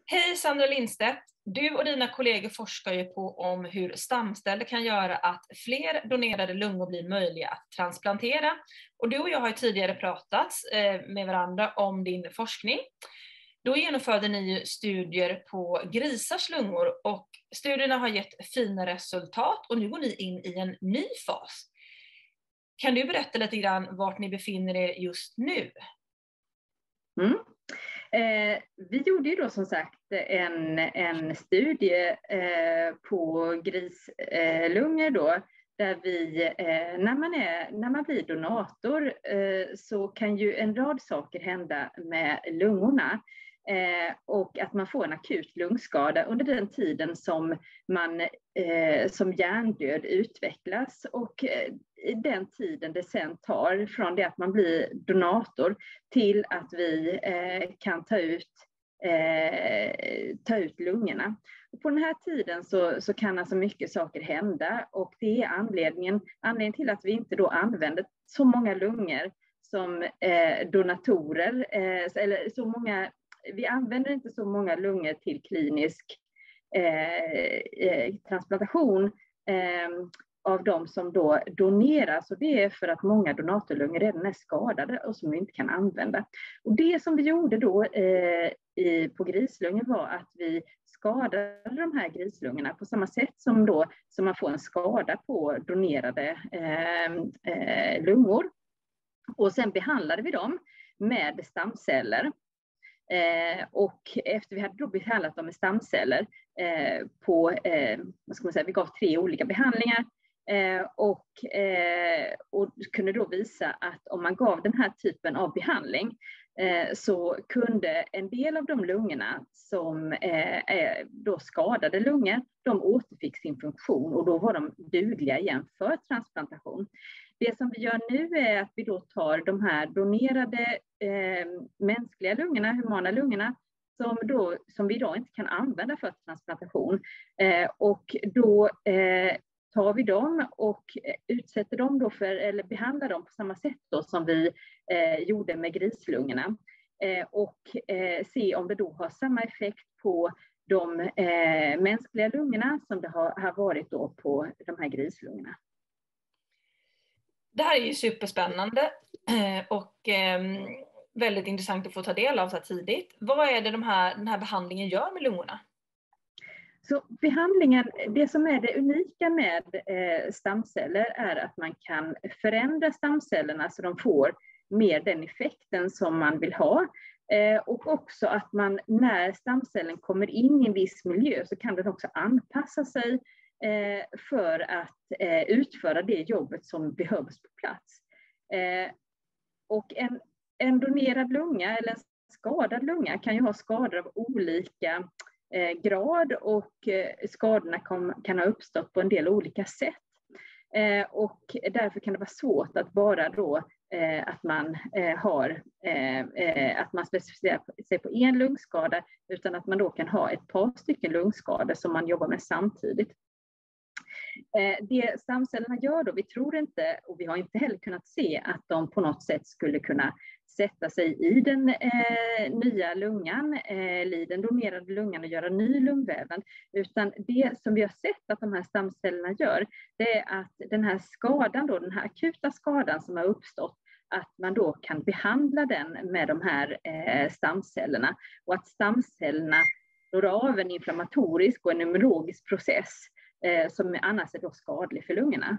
Hej Sandra Lindstedt! Du och dina kollegor forskar ju på om hur stamceller kan göra att fler donerade lungor blir möjliga att transplantera. Och du och jag har ju tidigare pratat med varandra om din forskning. Då genomförde ni ju studier på grisars lungor och studierna har gett fina resultat och nu går ni in i en ny fas. Kan du berätta lite grann vart ni befinner er just nu? Vi gjorde ju då som sagt en studie på grislungor då, där vi, när man blir donator så kan ju en rad saker hända med lungorna. Och att man får en akut lungskada under den tiden som hjärndöd utvecklas, och den tiden det sen tar från det att man blir donator till att vi kan ta ut lungorna. Och på den här tiden så kan alltså mycket saker hända, och det är anledningen till att vi inte då använder så många lungor som donatorer, eller så många. Vi använder inte så många lungor till klinisk transplantation av de som då doneras. Och det är för att många donatorlungor redan är skadade och som vi inte kan använda. Och det som vi gjorde då på grislungor var att vi skadade de här grislungorna på samma sätt som man får en skada på donerade lungor. Och sen behandlade vi dem med stamceller. Och efter vi hade då behandlat dem med stamceller vi gav 3 olika behandlingar och kunde då visa att om man gav den här typen av behandling så kunde en del av de lungorna som då skadade lungor, de återfick sin funktion och då var de dugliga igen för transplantation. Det som vi gör nu är att vi då tar de här donerade mänskliga lungorna, humana lungorna, som vi idag inte kan använda för transplantation. Och då tar vi dem och utsätter dem då eller behandlar dem på samma sätt då som vi gjorde med grislungorna. Och se om det då har samma effekt på de mänskliga lungorna som det har varit då på de här grislungorna. Det här är ju superspännande och väldigt intressant att få ta del av så här tidigt. Vad är det den här behandlingen gör med lungorna? Så behandlingen, det som är det unika med stamceller är att man kan förändra stamcellerna så de får mer den effekten som man vill ha. Och också att man när stamcellen kommer in i en viss miljö så kan den också anpassa sig för att utföra det jobbet som behövs på plats. Och en donerad lunga eller en skadad lunga kan ju ha skador av olika grad, och skadorna kan ha uppstått på en del olika sätt. Och därför kan det vara svårt att bara då att man specificerar sig på en lungskada, utan att man då kan ha ett par stycken lungskador som man jobbar med samtidigt. Det stamcellerna gör då, vi tror inte, och vi har inte heller kunnat se att de på något sätt skulle kunna sätta sig i den nya lungan, i den donerade lungan och göra ny lungväven. Utan det som vi har sett att de här stamcellerna gör, det är att den här skadan då, den här akuta skadan som har uppstått, att man då kan behandla den med de här stamcellerna, och att stamcellerna slår av en inflammatorisk och en immunologisk process som annars är då skadlig för lungorna.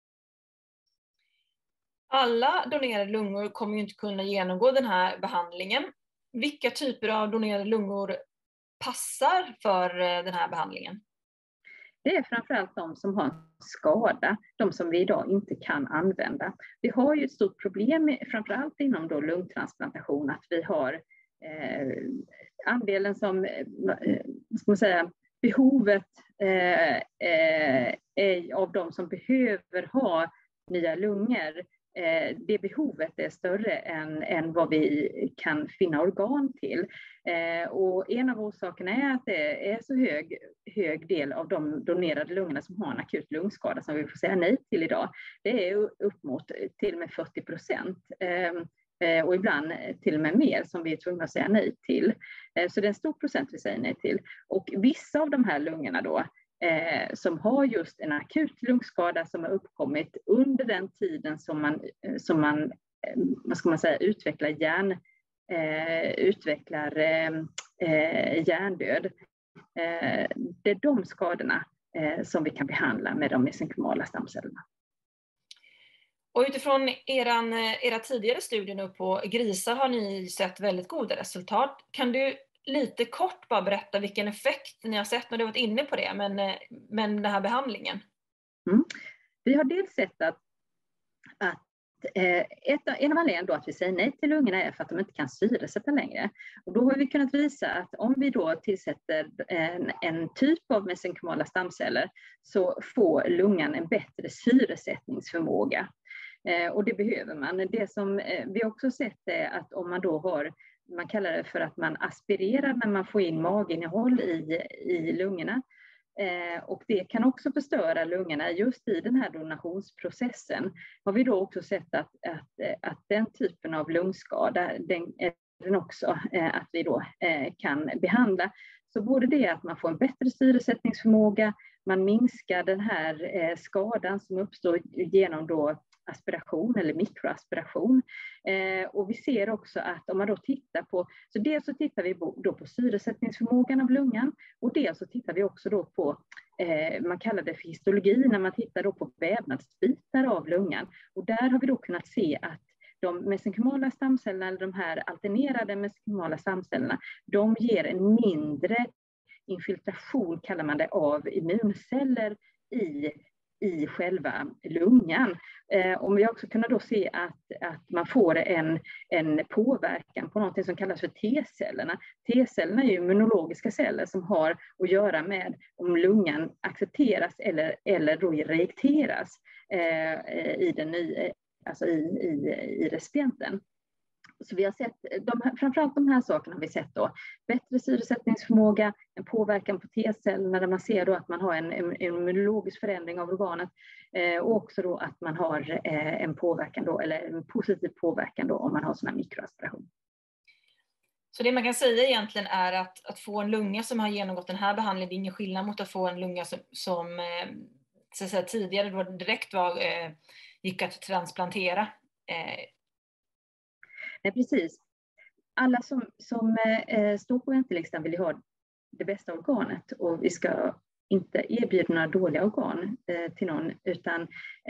Alla donerade lungor kommer ju inte kunna genomgå den här behandlingen. Vilka typer av donerade lungor passar för den här behandlingen? Det är framförallt de som har en skada, de som vi idag inte kan använda. Vi har ju ett stort problem, framförallt inom då lungtransplantation, att vi har andelen som, ska man säga, behovet av de som behöver ha nya lungor, det behovet är större än vad vi kan finna organ till. Och en av orsakerna är att det är så hög del av de donerade lungorna som har en akut lungskada som vi får säga nej till idag. Det är upp mot till och med 40%. och ibland till och med mer som vi är tvungna att säga nej till. Så det är en stor procent vi säger nej till. Och vissa av de här lungorna då, som har just en akut lungskada som har uppkommit under den tiden som man vad ska man säga, utvecklar hjärndöd. Det är de skadorna som vi kan behandla med de mesenkymala stamcellerna. Och utifrån era tidigare studier nu på grisar har ni sett väldigt goda resultat. Kan du lite kort bara berätta vilken effekt ni har sett? När du har varit inne på det, men den här behandlingen. Vi har dels sett att en av anledningarna då att vi säger nej till lungorna är för att de inte kan syresätta längre. Och då har vi kunnat visa att om vi då tillsätter en typ av mesenkymala stamceller så får lungan en bättre syresättningsförmåga. Och det behöver man. Det som vi också sett är att om man då har, man kallar det för att man aspirerar när man får in maginnehåll i lungorna. Och det kan också förstöra lungorna just i den här donationsprocessen. Har vi då också sett att den typen av lungskada, den också att vi då kan behandla. Så både det att man får en bättre syresättningsförmåga, man minskar den här skadan som uppstår genom då aspiration eller mikroaspiration. Och vi ser också att om man då tittar på, så dels så tittar vi då på syresättningsförmågan av lungan och dels så tittar vi också då på, man kallar det för histologi, när man tittar då på vävnadsbitar av lungan. Och där har vi då kunnat se att de mesenkymala stamcellerna, eller de här alternerade mesenkymala stamcellerna, de ger en mindre infiltration, kallar man det, av immunceller i själva lungan. Och vi har också kunnat då se att man får en påverkan på något som kallas för T-cellerna. T-cellerna är ju immunologiska celler som har att göra med om lungan accepteras eller då reakteras i recipienten. Så vi har sett, framförallt de här sakerna har vi sett då, bättre syresättningsförmåga, en påverkan på T-cellerna där man ser då att man har en immunologisk förändring av organet och också då att man har en påverkan då, eller en positiv påverkan då om man har sån här mikroaspiration. Så det man kan säga egentligen är att få en lunga som har genomgått den här behandlingen, det är ingen skillnad mot att få en lunga som så att säga, tidigare då direkt gick att transplantera. Nej, precis. Alla som står på väntelistan vill ha det bästa organet och vi ska inte erbjuda några dåliga organ till någon, utan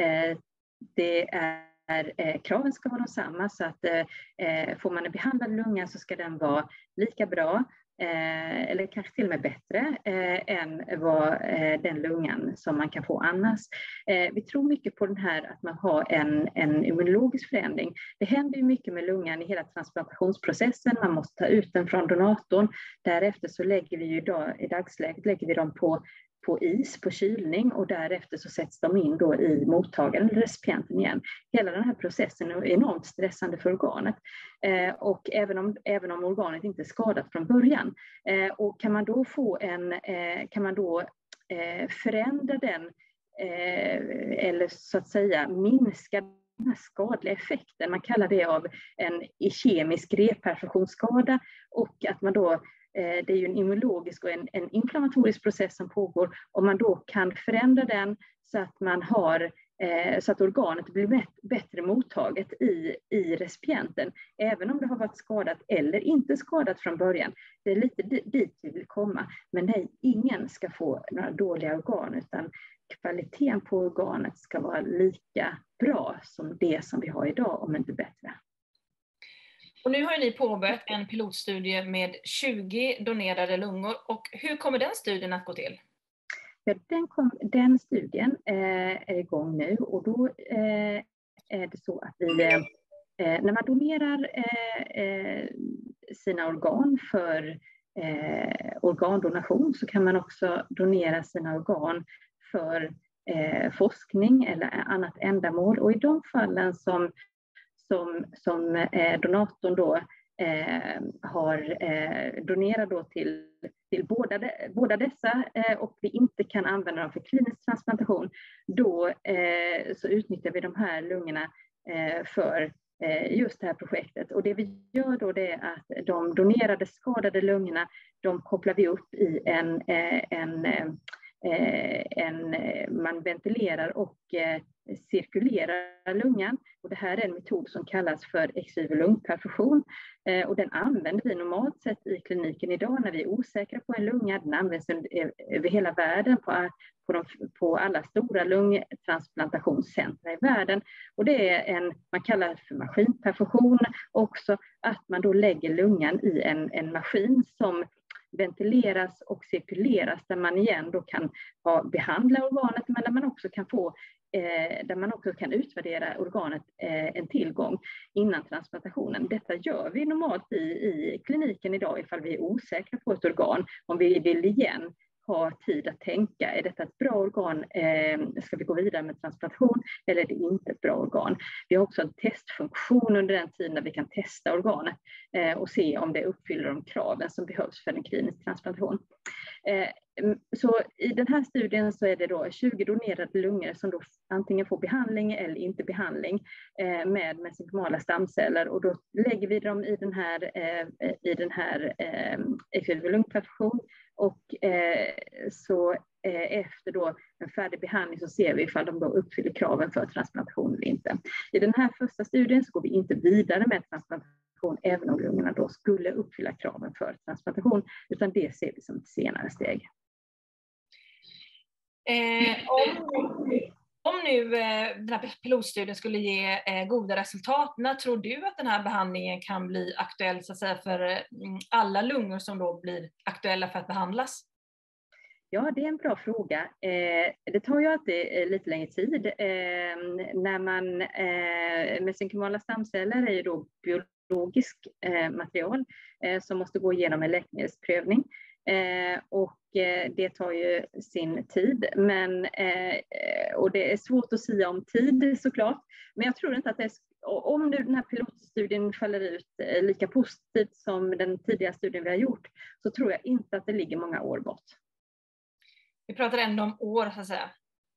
kraven ska vara de samma, så att får man en behandlad lunga så ska den vara lika bra eller kanske till och med bättre än vad den lungan som man kan få annars. Vi tror mycket på den här att man har en immunologisk förändring. Det händer ju mycket med lungan i hela transplantationsprocessen. Man måste ta ut den från donatorn. Därefter så lägger vi ju i dagsläget lägger vi dem på is, på kylning, och därefter så sätts de in då i mottagaren eller recipienten igen. Hela den här processen är enormt stressande för organet. Och även om organet inte är skadat från början. Och kan man då förändra den eller så att säga minska den här skadliga effekten. Man kallar det av en kemisk reperfusionsskada, och att man då det är ju en immunologisk och en inflammatorisk process som pågår. Om man då kan förändra den så att man har så att organet blir bättre mottaget i recipienten, även om det har varit skadat eller inte skadat från början. Det är lite dit vi vill komma. Men nej, ingen ska få några dåliga organ, utan kvaliteten på organet ska vara lika bra som det som vi har idag, om inte bättre. Och nu har ni påbörjat en pilotstudie med 20 donerade lungor. Och hur kommer den studien att gå till? Ja, den studien är igång nu, och då är det så att när man donerar sina organ för organdonation, så kan man också donera sina organ för forskning eller annat ändamål. Och i de fallen som donatorn då har donerat då till båda dessa och vi inte kan använda dem för klinisk transplantation, då så utnyttjar vi de här lungorna för just det här projektet. Och det vi gör då det är att de donerade skadade lungorna, de kopplar vi upp i man ventilerar och cirkulerar lungan. Och det här är en metod som kallas för ex vivo lungperfusion. Och den använder vi normalt sett i kliniken idag när vi är osäkra på en lunga. Den används över hela världen på alla stora lungtransplantationscentra i världen. Och det är man kallar det för maskinperfusion också, att man då lägger lungan i en maskin som ventileras och cirkuleras, där man igen då kan behandla organet, men där man också kan utvärdera organet en tillgång innan transplantationen. Detta gör vi normalt i kliniken idag ifall vi är osäkra på ett organ. Om vi vill igen ha tid att tänka, är detta ett bra organ, ska vi gå vidare med transplantation eller är det inte ett bra organ? Vi har också en testfunktion under den tiden där vi kan testa organet och se om det uppfyller de kraven som behövs för en klinisk transplantation. Så i den här studien så är det då 20 donerade lungor som då antingen får behandling eller inte behandling med mesenkymala stamceller, och då lägger vi dem i den här ex vivo lungperfusion, och så efter då en färdig behandling så ser vi ifall de då uppfyller kraven för transplantation eller inte. I den här första studien så går vi inte vidare med transplantation även om lungorna då skulle uppfylla kraven för transplantation, utan det ser vi som ett senare steg. Om nu den här pilotstudien skulle ge goda resultat, när tror du att den här behandlingen kan bli aktuell så att säga, för alla lungor som då blir aktuella för att behandlas? Ja, det är en bra fråga. Det tar ju alltid lite längre tid. Mesenkymala stamceller är ju då biologiskt material som måste gå igenom en läkemedelsprövning. Och det tar ju sin tid, och det är svårt att säga om tid såklart, men jag tror inte att om nu den här pilotstudien faller ut lika positivt som den tidiga studien vi har gjort, så tror jag inte att det ligger många år bort. Vi pratar ändå om år så att säga.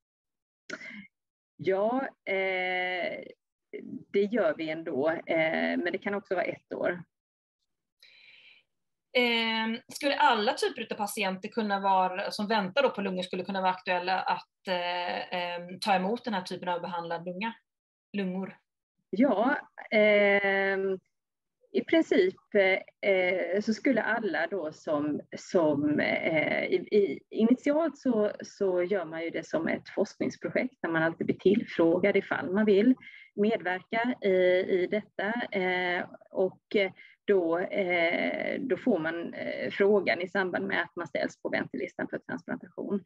Ja, det gör vi ändå, men det kan också vara 1 år. Skulle alla typer av patienter kunna vara, som väntar då på lungor, skulle kunna vara aktuella att ta emot den här typen av behandlad lungor? Ja, i princip så skulle alla då initialt så gör man ju det som ett forskningsprojekt där man alltid blir tillfrågad ifall man vill medverka i detta, och då får man frågan i samband med att man ställs på väntelistan för transplantation.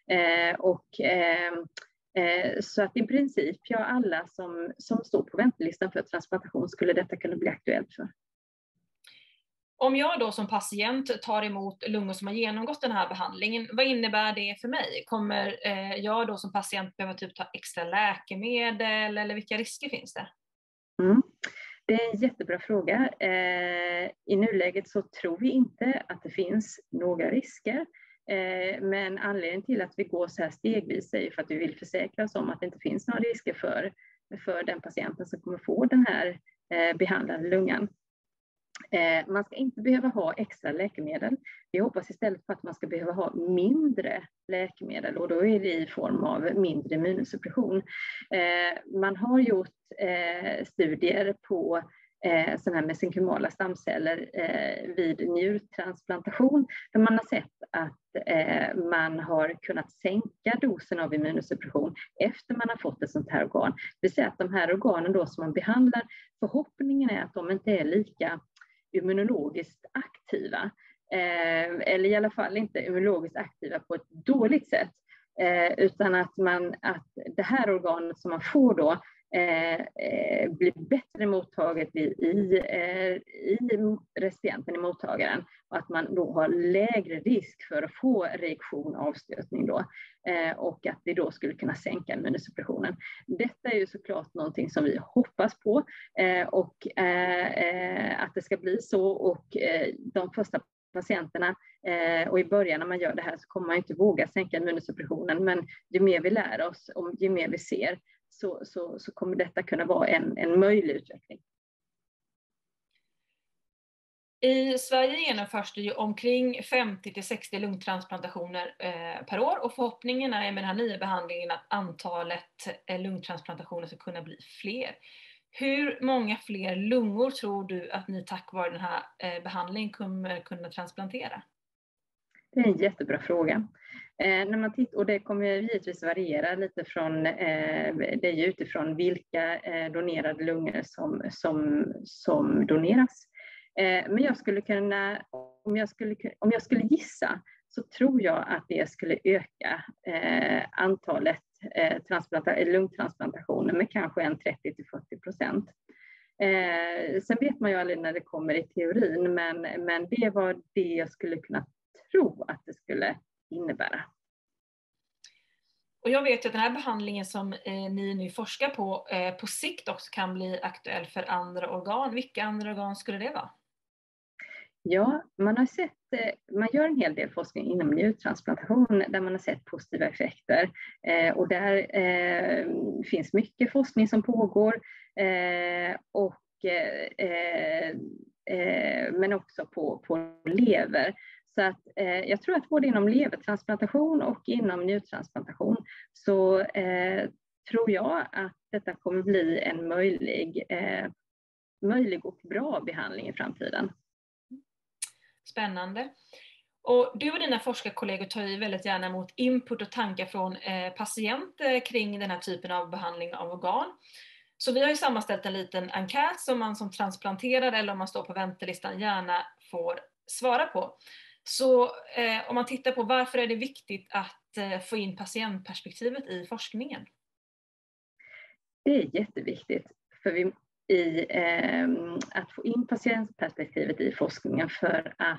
Så att i princip, ja, alla som står på väntelistan för transplantation skulle detta kunna bli aktuellt för. Om jag då som patient tar emot lungor som har genomgått den här behandlingen, vad innebär det för mig? Kommer jag då som patient behöva typ ta extra läkemedel, eller vilka risker finns det? Det är en jättebra fråga. I nuläget så tror vi inte att det finns några risker. Men anledningen till att vi går så här stegvis är för att vi vill försäkra oss om att det inte finns några risker för den patienten som kommer få den här behandlade lungan. Man ska inte behöva ha extra läkemedel. Vi hoppas istället på att man ska behöva ha mindre läkemedel, och då är det i form av mindre immunosuppression. Man har gjort studier på sådana här mesenkymala stamceller vid njurtransplantation, där man har sett att man har kunnat sänka dosen av immunosuppression efter man har fått ett sånt här organ. Det vill säga att de här organen då som man behandlar, förhoppningen är att de inte är lika immunologiskt aktiva, eller i alla fall inte immunologiskt aktiva på ett dåligt sätt, utan att det här organet som man får då blir bättre mottaget i recipienten, i mottagaren, och att man då har lägre risk för att få reaktion, avstötning då, och att det då skulle kunna sänka immunosuppressionen. Detta är ju såklart någonting som vi hoppas på, och att det ska bli så, och de första patienterna, och i början när man gör det här så kommer man inte våga sänka immunosuppressionen, men ju mer vi lär oss och ju mer vi ser så kommer detta kunna vara en möjlig utveckling. I Sverige genomförs det ju omkring 50-60 lungtransplantationer per år och förhoppningen är med den här nya behandlingen att antalet lungtransplantationer ska kunna bli fler. Hur många fler lungor tror du att ni tack vare den här behandlingen kommer kunna transplantera? Det är en jättebra fråga. När man tittar, och det kommer givetvis variera lite från, det är ju utifrån vilka donerade lungor som doneras. Men jag skulle kunna, om jag skulle gissa, så tror jag att det skulle öka antalet lungtransplantationer med kanske 30-40%. Sen vet man ju aldrig när det kommer i teorin, men det var det jag skulle kunna tro att det skulle innebära. Och jag vet ju att den här behandlingen som ni nu forskar på sikt också kan bli aktuell för andra organ. Vilka andra organ skulle det vara? Ja, man gör en hel del forskning inom njurtransplantation där man har sett positiva effekter. Och där finns mycket forskning som pågår. Men också på lever. Så att jag tror att både inom levertransplantation och inom njurtransplantation så tror jag att detta kommer bli en möjlig och bra behandling i framtiden. Spännande. Och du och dina forskarkollegor tar ju väldigt gärna emot input och tankar från patienter kring den här typen av behandling av organ. Så vi har ju sammanställt en liten enkät som man som transplanterad eller om man står på väntelistan gärna får svara på. Så om man tittar på varför är det viktigt att få in patientperspektivet i forskningen? Det är jätteviktigt för att få in patientperspektivet i forskningen, för att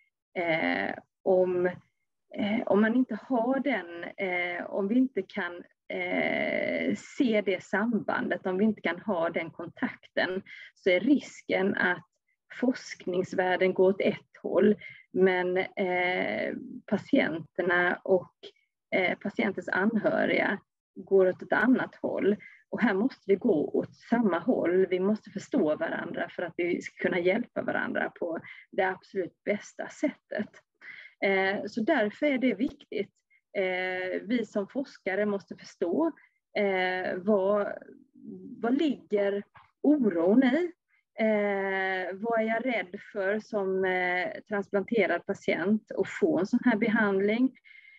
om man inte har om vi inte kan se det sambandet, om vi inte kan ha den kontakten, så är risken att forskningsvärlden går åt ett håll, men patienterna och patientens anhöriga går åt ett annat håll. Och här måste vi gå åt samma håll. Vi måste förstå varandra för att vi ska kunna hjälpa varandra på det absolut bästa sättet. Så därför är det viktigt. Vi som forskare måste förstå vad ligger oron i? Vad är jag rädd för som transplanterad patient att få en sån här behandling?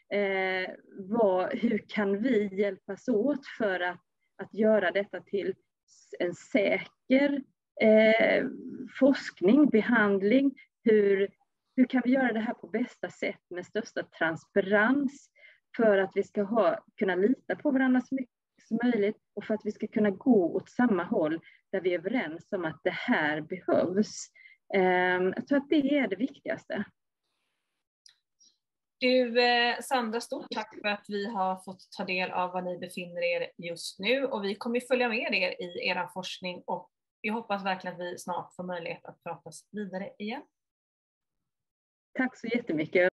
Hur kan vi hjälpas åt för att göra detta till en säker forskning, behandling? Hur kan vi göra det här på bästa sätt med största transparens för att vi ska kunna lita på varandra så mycket som möjligt och för att vi ska kunna gå åt samma håll där vi är överens om att det här behövs. Jag tror att det är det viktigaste. Du Sandra, stort tack för att vi har fått ta del av vad ni befinner er just nu, och vi kommer följa med er i er forskning och jag hoppas verkligen att vi snart får möjlighet att pratas vidare igen. Tack så jättemycket.